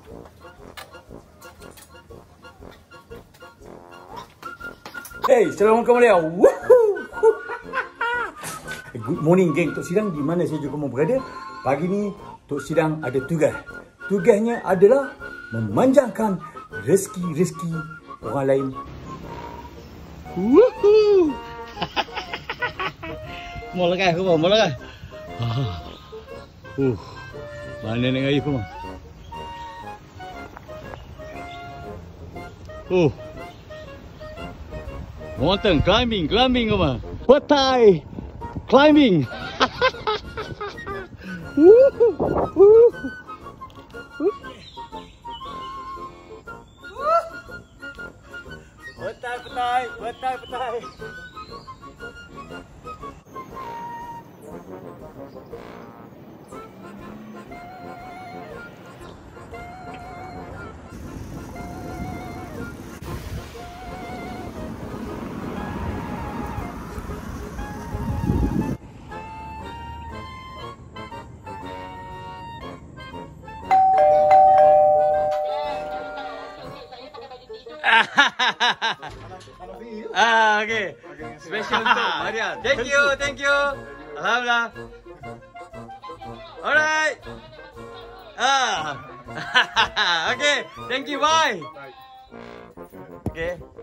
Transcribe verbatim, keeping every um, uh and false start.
Hey, Assalamualaikum warahmatullahi wabarakatuh. Good morning geng. Tok Sidang di mana saya juga mau berada. Pagi ni Tok Sidang ada tugas. Tugasnya adalah memanjangkan rezeki-rezeki orang lain. Woohoo. Mau lagi aku mau, mau lagi. Uh. Mana nak air aku mau? Uh. Mountain climbing, climbing apa? Petai climbing. Petai, petai, petai, petai. Ah, okay. Special untuk Maria. Thank you, thank you. Alhamdulillah. Alright. Ah. Okay, thank you. Bye. Okay.